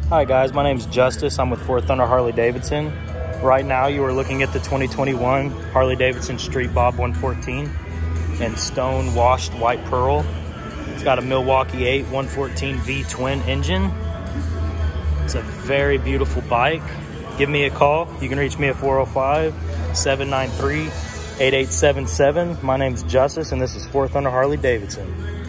Hi guys, my name's Justice. I'm with 4th Thunder Harley Davidson. Right now you are looking at the 2021 Harley Davidson Street Bob 114 in stone washed white pearl. It's got a Milwaukee 8 114 V twin engine. It's a very beautiful bike. Give me a call. You can reach me at 405-793-8877. My name's Justice and this is 4th Thunder Harley Davidson.